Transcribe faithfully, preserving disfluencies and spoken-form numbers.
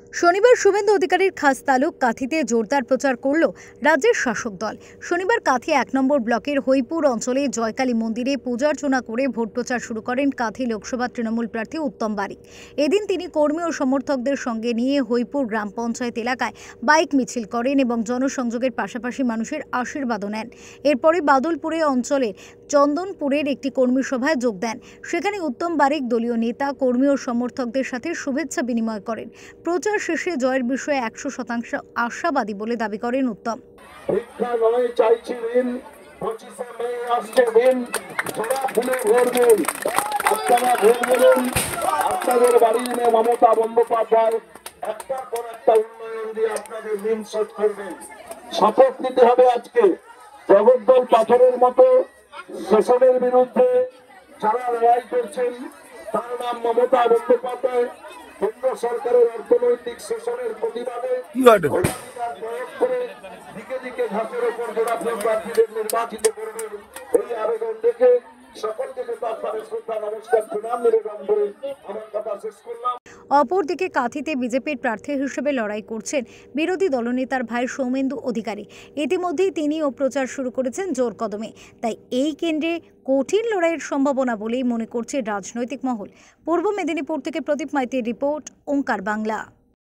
শনিবার শুভেন্দু অধিকারীর খাস তালুক কাঁথিতে জোরদার প্রচার করল রাজ্যের শাসক দল। শনিবার কাঁথি এক নম্বর ব্লকের হইপুর অঞ্চলে জয়কালী মন্দিরে পূজার্চনা করে ভোট প্রচার শুরু করেন কাঁথি লোকসভা তৃণমূল প্রার্থী উত্তম বারিক। এদিন তিনি কর্মী ও সমর্থকদের সঙ্গে নিয়ে হইপুর গ্রাম পঞ্চায়েত এলাকায় বাইক মিছিল করেন এবং জনসংযোগের পাশাপাশি মানুষের আশীর্বাদও নেন। এরপরে বাদলপুরে অঞ্চলের চন্দনপুরের একটি কর্মী সভায় যোগ দেন। সেখানে উত্তম বারিক দলীয় নেতা, কর্মী ও সমর্থকদের সাথে শুভেচ্ছা বিনিময় করেন। প্রচার শেষে জয়ের বিষয়ে একশো শতাংশ আশাবাদী বলে দাবি করেন উত্তম। আপনাদের বাড়ি এনে মমতা বন্দ্যোপাধ্যায় একটার পর একটা উন্নয়ন দিয়ে আপনাদের ঋণ শোধ করবেন। শপথ নিতে হবে আজকে। জগদ্দল পাথরের মতো শোষণের বিরুদ্ধে যারা লড়াই করছেন তার নাম মমতা বন্দ্যোপাধ্যায়। কেন্দ্র সরকারের অর্থনৈতিক শোষণের প্রতিবাদে প্রয়োগ করে দিকে দিকে ঘাসের উপর জোড়াফুল প্রার্থীদের নির্বাচিত করবেন এই আবেদন দেখে সকলকে তার শ্রদ্ধা নমস্কার প্রণাম নিবেদন করে আমার কথা শেষ করলাম। অপরদিকে কাঁথিতে বিজেপির প্রার্থী হিসেবে লড়াই করছেন বিরোধী দলনেতার ভাই সৌমেন্দু অধিকারী। ইতিমধ্যেই তিনিও প্রচার শুরু করেছেন জোর কদমে। তাই এই কেন্দ্রে কঠিন লড়াইয়ের সম্ভাবনা বলেই মনে করছে রাজনৈতিক মহল। পূর্ব মেদিনীপুর থেকে প্রদীপ মাইতির রিপোর্ট, ওঙ্কার বাংলা।